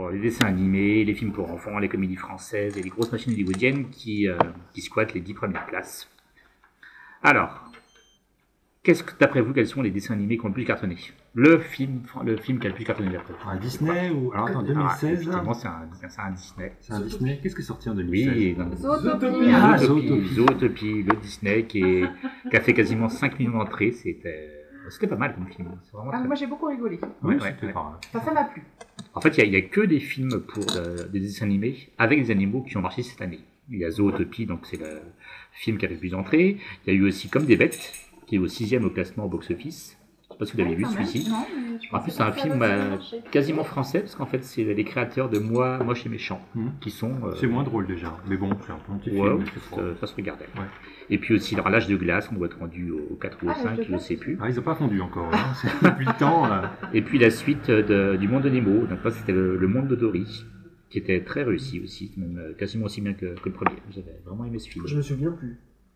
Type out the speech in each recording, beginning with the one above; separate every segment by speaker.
Speaker 1: les dessins animés, les films pour enfants, les comédies françaises et les grosses machines hollywoodiennes qui squattent les 10 premières places. Alors, d'après vous, quels sont les dessins animés qui ont le plus cartonné? Le film qui a le plus cartonné d'après vous.
Speaker 2: Un Disney ou... Alors attends, 2016
Speaker 1: effectivement, c'est un Disney.
Speaker 2: C'est un Disney. Qu'est-ce qui est sorti en 2016?
Speaker 1: Oui,
Speaker 3: Zootopie.
Speaker 2: Ah,
Speaker 1: Zootopie, le Disney qui a fait quasiment 5 millions d'entrées. C'était pas mal comme film. C'est vraiment très...
Speaker 3: Moi j'ai beaucoup rigolé.
Speaker 2: Oui,
Speaker 1: Ouais,
Speaker 2: c'était
Speaker 1: ouais.
Speaker 2: pas...
Speaker 3: Ça m'a plu.
Speaker 1: En fait, il y a que des films pour des dessins animés avec des animaux qui ont marché cette année. Il y a Zootopie, donc c'est le film qui a fait le plus d'entrées. Il y a eu aussi Comme des bêtes, qui est au 6e au classement au box-office. Je ne sais pas si vous l'avez vu celui-ci. En plus, c'est un film quasiment français, parce qu'en fait, c'est les créateurs de Moi, Moche et Méchant, qui sont...
Speaker 2: C'est moins drôle déjà, mais bon, c'est un petit
Speaker 1: ouais,
Speaker 2: film.
Speaker 1: ça se regardait.
Speaker 2: Ouais.
Speaker 1: Et puis aussi, alors, L'âge de glace, on doit être rendu au 4 ou au 5, je ne sais plus.
Speaker 2: Ah, ils n'ont pas fondu encore, hein. C'est depuis le temps.
Speaker 1: Et puis la suite du Monde de Nemo, donc là, c'était le Monde de Dory, qui était très réussi aussi, même quasiment aussi bien que le premier. J'avais vraiment aimé ce film.
Speaker 4: Je me souviens plus.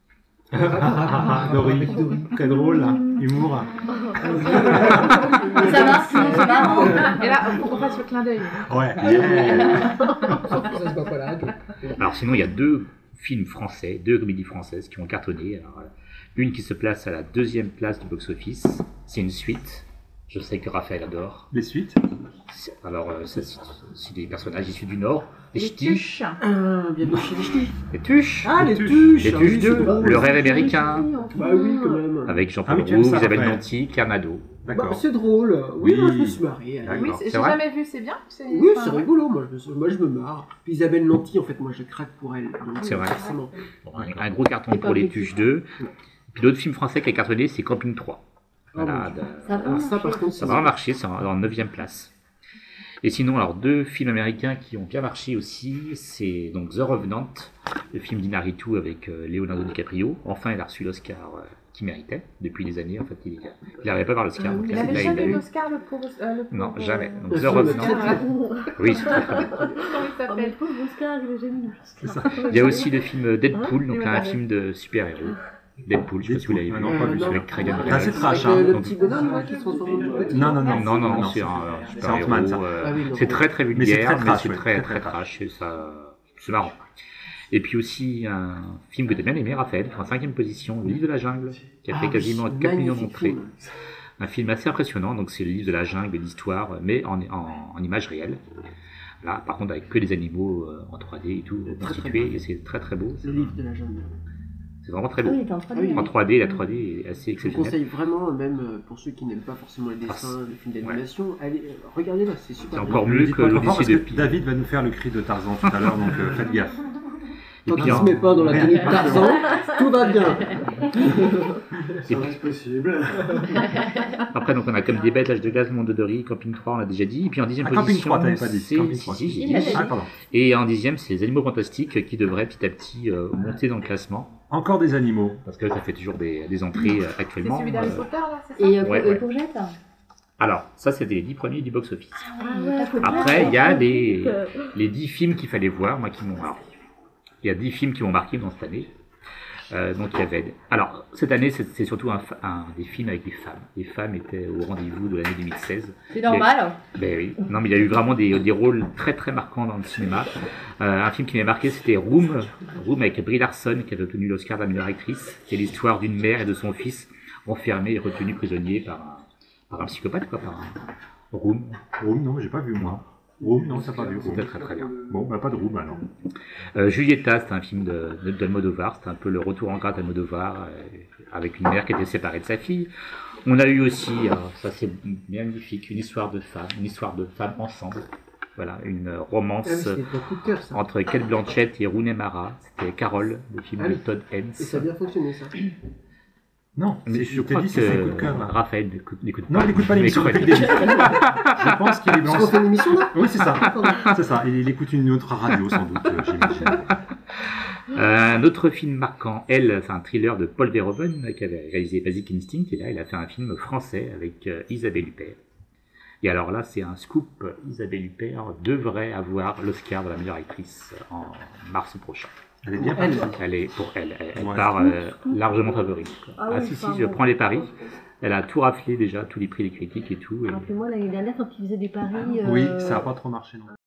Speaker 2: Dory, très drôle, humour.
Speaker 5: Ça marche, c'est marrant.
Speaker 3: Et là, faut qu'on fasse le clin d'œil.
Speaker 2: Ouais.
Speaker 4: Sauf que ça se voit pas là.
Speaker 1: Alors sinon, il y a deux comédies françaises qui ont cartonné. Alors, une qui se place à la 2e place du box-office, c'est une suite. Je sais que Raphaël adore.
Speaker 2: Les suites?
Speaker 1: Alors, c'est des personnages issus du Nord, des
Speaker 3: Les
Speaker 1: ch'tis,
Speaker 3: tuches.
Speaker 4: Bienvenue chez les ch'tis.
Speaker 1: les tuches,
Speaker 4: Ah, les
Speaker 2: tuches.
Speaker 4: tuches.
Speaker 1: les
Speaker 4: ah
Speaker 1: tuches
Speaker 4: oui,
Speaker 1: 2,
Speaker 4: c'est drôle.
Speaker 1: Le rêve américain,
Speaker 4: Bah oui, quand même.
Speaker 1: avec
Speaker 2: Ah
Speaker 1: Jean-Paul
Speaker 2: oui, tu aimes
Speaker 1: Roux,
Speaker 2: ça,
Speaker 1: Isabelle
Speaker 2: Raphaël.
Speaker 1: Nanty, Carnado.
Speaker 4: Bah,
Speaker 2: D'accord.
Speaker 4: c'est drôle. Oui,
Speaker 2: Oui.
Speaker 4: moi je me suis marré.
Speaker 2: D'accord.
Speaker 3: Oui,
Speaker 1: C'est
Speaker 3: j'ai
Speaker 1: vrai
Speaker 3: jamais vu, c'est bien.
Speaker 4: Oui, c'est rigolo. Moi je me marre. Puis Isabelle Nanty, en fait, moi je craque pour elle. Donc,
Speaker 1: C'est vrai.
Speaker 4: forcément.
Speaker 1: Bon, un gros carton pour les tuches 2. Puis l'autre film français qui a cartonné, c'est Camping 3. Voilà,
Speaker 5: Ça va
Speaker 4: Alors ça, par contre,
Speaker 1: ça va marcher, c'est en 9e place. Et sinon, alors deux films américains qui ont bien marché aussi, c'est donc The Revenant, le film d'Inarritu avec Leonardo DiCaprio. Enfin, il a reçu l'Oscar qu'il méritait depuis des années. En fait, il n'arrivait pas par l'Oscar. Donc
Speaker 3: Il
Speaker 1: là,
Speaker 3: avait
Speaker 1: il l'a
Speaker 3: jamais eu
Speaker 1: eu.
Speaker 3: l'Oscar, le pauvre.
Speaker 1: Non, jamais. Donc
Speaker 4: Le
Speaker 1: The
Speaker 4: film
Speaker 1: Revenant. Oui, c'est très très bien.
Speaker 3: Comment il
Speaker 5: Oh, mais
Speaker 3: s'appelle
Speaker 5: le pauvre Oscar, il a jamais eu l'Oscar.
Speaker 1: Il y a aussi le film Deadpool, donc là, un film de super-héros. Deadpool, je ne sais pas si vous l'avez vu.
Speaker 2: Non, pas vu.
Speaker 4: non.
Speaker 1: Avec Ryan
Speaker 2: C'est assez
Speaker 1: Reynolds.
Speaker 2: trash,
Speaker 4: Avec
Speaker 2: hein.
Speaker 4: le
Speaker 1: Donc-
Speaker 4: petit bonhomme là, qui se transforme en petit.
Speaker 2: Non, non, non.
Speaker 1: Non, c'est un
Speaker 2: C'est Ant-Man, ça.
Speaker 1: super-héros.
Speaker 4: Ah oui, non.
Speaker 1: C'est très très
Speaker 2: Mais c'est
Speaker 1: vulgaire,
Speaker 2: très
Speaker 1: mais
Speaker 2: trash,
Speaker 1: c'est
Speaker 2: ouais,
Speaker 1: très
Speaker 2: très
Speaker 1: très trash. Et ça, c'est marrant. Et puis aussi un film que tu as bien aimé, Raphaël, en 5e position, Le Livre de la Jungle, qui a fait quasiment 4 millions d'entrées. Un film assez impressionnant, donc c'est Le Livre de la Jungle, l'histoire, mais en images réelles. Là, par contre, avec que des animaux en 3D et tout,
Speaker 4: Très, très
Speaker 1: constitués,
Speaker 4: beau.
Speaker 1: et c'est très très beau.
Speaker 4: Le livre de la jungle.
Speaker 1: C'est vraiment très
Speaker 5: Ah oui,
Speaker 1: beau.
Speaker 5: il était en train de
Speaker 4: Ah oui.
Speaker 1: En 3D, la 3D est assez
Speaker 4: Je
Speaker 1: exceptionnelle.
Speaker 4: conseille vraiment, même pour ceux qui n'aiment pas forcément les dessins, les films d'animation, allez, regardez-là, c'est super.
Speaker 1: C'est
Speaker 4: bien.
Speaker 1: encore
Speaker 2: Ne
Speaker 1: mieux
Speaker 2: le dites
Speaker 1: que
Speaker 2: pas trop fort
Speaker 1: l'Odyssée
Speaker 2: parce
Speaker 1: de
Speaker 2: que
Speaker 1: Pi.
Speaker 2: David va nous faire le cri de Tarzan tout à l'heure, donc faites gaffe.
Speaker 4: Tant
Speaker 1: Et
Speaker 4: qu'il
Speaker 1: puis,
Speaker 4: se met pas dans la tenue de Tarzan, tout va bien.
Speaker 1: Et puis- Après, donc on a Comme des bêtes, L'âge de glace, Monde de Dory, Camping 3, on l'a déjà dit. Et puis en 10e
Speaker 2: Ah, Camping
Speaker 1: position,
Speaker 2: 3, t'avais pas dit.
Speaker 1: c'est...
Speaker 2: Camping
Speaker 1: Si,
Speaker 2: 3.
Speaker 1: si, j'ai
Speaker 5: Il
Speaker 1: dit.
Speaker 5: l'avait
Speaker 2: Ah, pardon.
Speaker 1: Et en 10e, c'est Les Animaux Fantastiques qui devraient petit à petit monter dans le classement.
Speaker 2: Encore des animaux.
Speaker 1: Parce que ça fait toujours des entrées
Speaker 3: C'est
Speaker 1: actuellement.
Speaker 3: celui d'Harry Potter, là, c'est ça
Speaker 5: Et
Speaker 1: Ouais.
Speaker 5: Courgette.
Speaker 1: Alors, ça, c'était les 10 premiers du box-office.
Speaker 5: Ah ouais,
Speaker 1: Après, il y a les 10 films qu'il fallait voir, moi qui m'ont. Alors, il y a 10 films qui m'ont marqué dans cette année. Donc il y avait. Alors, cette année, c'est surtout des films avec des femmes. Les femmes étaient au rendez-vous de l'année 2016.
Speaker 5: C'est normal.
Speaker 1: Ben oui. Non, mais il y a eu vraiment des rôles très très marquants dans le cinéma. Un film qui m'a marqué, c'était Room. Room avec Brie Larson, qui avait obtenu l'Oscar de la meilleure actrice. C'est l'histoire d'une mère et de son fils enfermés et retenus prisonniers par un psychopathe, quoi. Room.
Speaker 2: Room, non, j'ai pas vu moi. Room, non, t'as pas vu.
Speaker 1: C'était très très bien.
Speaker 2: Bon, bah pas de Room alors.
Speaker 1: Julieta, c'était un film d'Almodovar, c'était un peu le retour en grâce d'Almodovar, avec une mère qui était séparée de sa fille. On a eu aussi, ça c'est magnifique, une histoire de femmes ensemble. Voilà, une
Speaker 4: Ah oui,
Speaker 1: romance
Speaker 4: c'était ton coup de cœur, ça.
Speaker 1: entre Kate Blanchett et Rooney Mara. C'était Carole, le film
Speaker 4: Ah
Speaker 1: de
Speaker 4: oui.
Speaker 1: Todd
Speaker 4: Et ça a
Speaker 1: Haynes.
Speaker 4: bien fonctionné, ça.
Speaker 2: Non,
Speaker 1: Mais
Speaker 2: je
Speaker 1: je
Speaker 2: t'ai
Speaker 1: crois
Speaker 2: dit c'est ses coups de
Speaker 1: que
Speaker 2: cœur. Là.
Speaker 1: Raphaël n'écoute
Speaker 2: Non, il n'écoute pas l'émission
Speaker 1: Mais
Speaker 2: depuis le début. Je pense qu'il est
Speaker 4: Parce qu'on
Speaker 2: blanc.
Speaker 4: fait une émission là
Speaker 2: Oui, c'est ça. C'est ça. Il écoute une autre radio, sans doute, j'imagine.
Speaker 1: Un autre film marquant, Elle, c'est un thriller de Paul Verhoeven qui avait réalisé Basic Instinct, et là il a fait un film français avec Isabelle Huppert. Et alors là, c'est un scoop, Isabelle Huppert devrait avoir l'Oscar de la meilleure actrice en mars prochain.
Speaker 2: Elle est bien
Speaker 4: Elle.
Speaker 2: partie.
Speaker 1: Elle
Speaker 2: Ouais.
Speaker 1: part largement favorite. Quoi.
Speaker 5: Ah oui,
Speaker 1: si,
Speaker 5: pardon.
Speaker 1: je prends les paris. Elle a tout raflé déjà, tous les prix des critiques et tout. Et...
Speaker 5: Rappelez-moi l'année dernière quand il faisait des paris.
Speaker 2: Oui, ça n'a pas trop marché non.